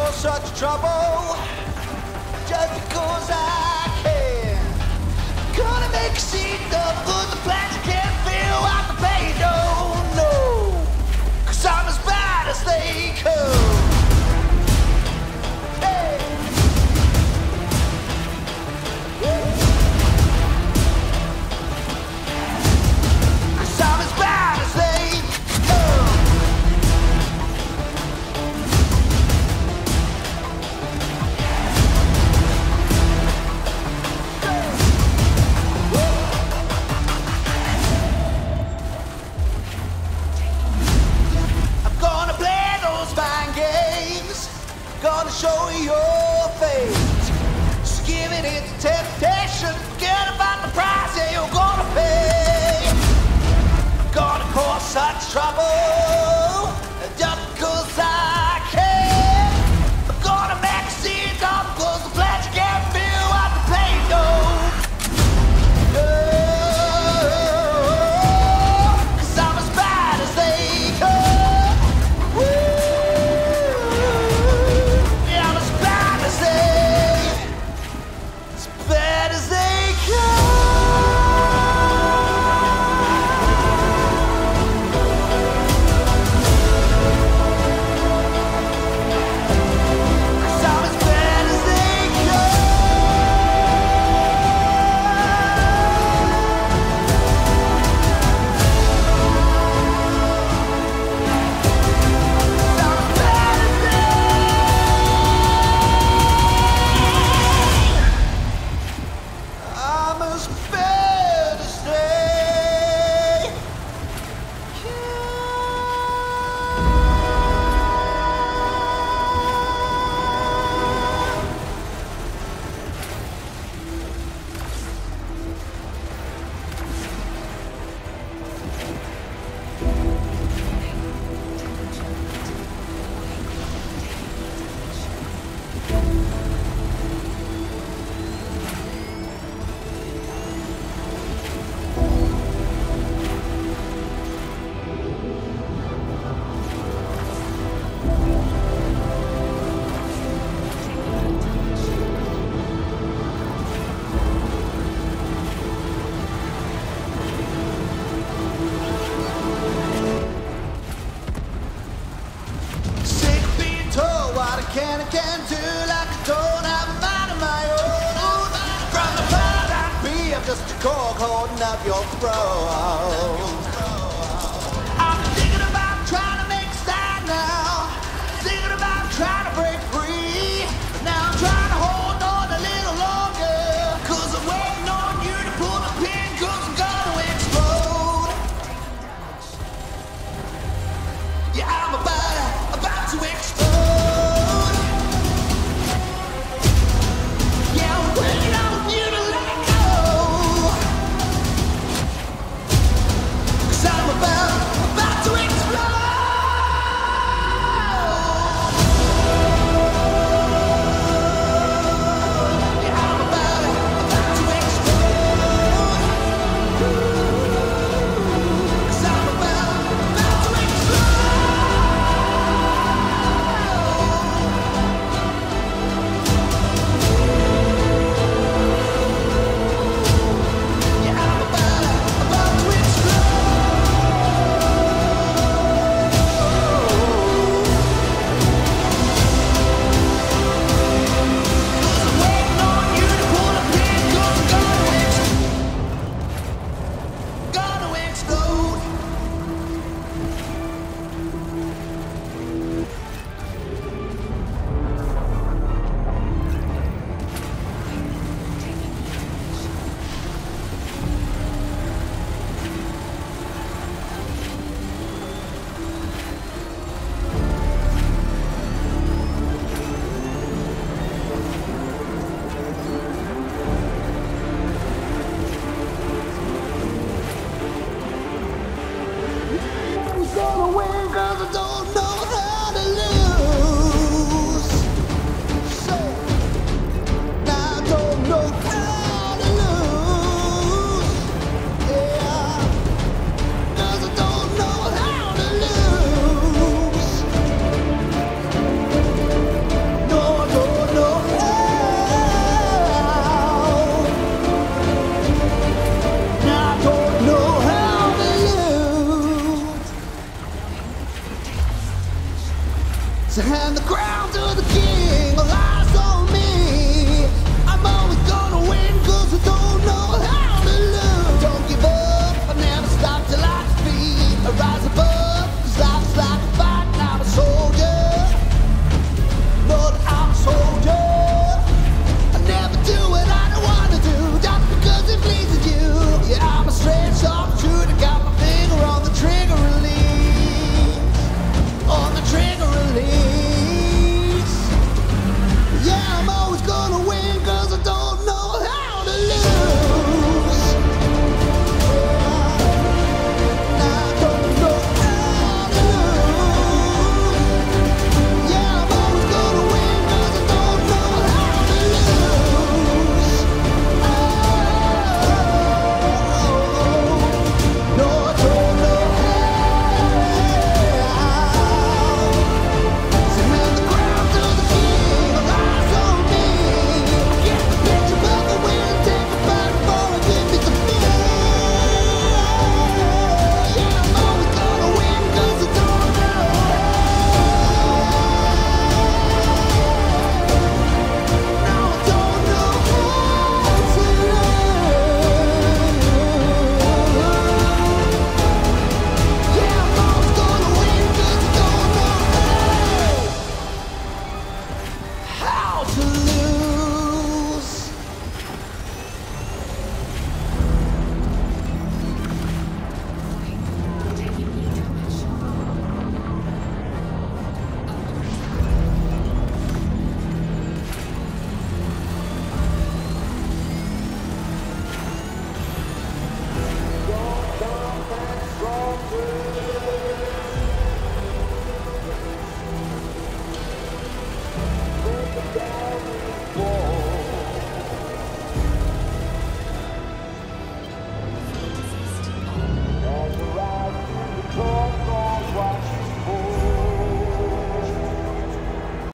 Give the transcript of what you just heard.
cause such trouble just because I can. Gonna make a scene of good the plans you can't feel what the pain don't know. Cause I'm as bad as they come. Hey. Cause I'm as bad as they come. Gonna show you your face. Just giving it to temptation. Forget about the price that you're gonna pay. Gonna cause such trouble just because I can. I'm gonna make a scene up cause the plans you can't feel what the pain don't. Cause I'm as bad as they come. Woo. I can't do like I don't have a mind of my own. From the part I be, I'm just a cork holding up your throat.